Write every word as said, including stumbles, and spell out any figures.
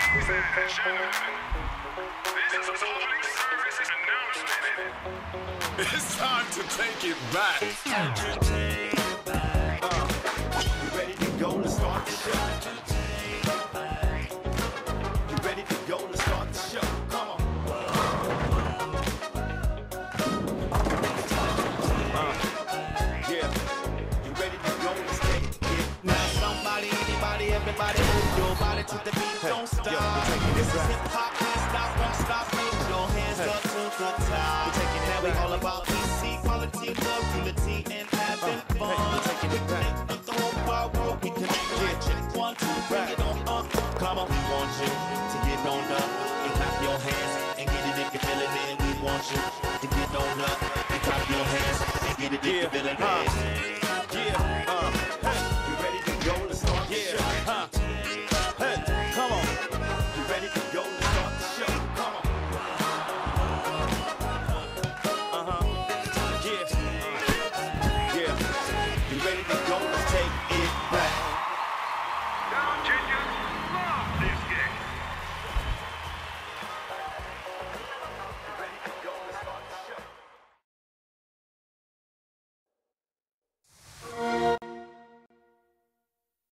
Ladies and gentlemen, this is a public service announcement. It's time to take it back. Time to take it back. Uh, you ready to go? Let's start the show. Time to take it back. You ready to go? Let's start the show. Come on. Uh, yeah. You ready to go? Let's take it. Now somebody, anybody, everybody move your body to the beat, don't stop. Yo, we're taking This it is back. hip hop, can't stop, won't stop. Raise your hands up to the top. We're taking it Now we back. all about peace, equality, love, unity, and having Uh, fun. hey, we're taking it We back. connect with the whole wide world. We connect with check one, two, bring it on up. Come on, we want you to get on up and clap your hands and get it if you're feeling it. We want you to get on up and clap your hands and get it if you're feeling Yeah, uh. it.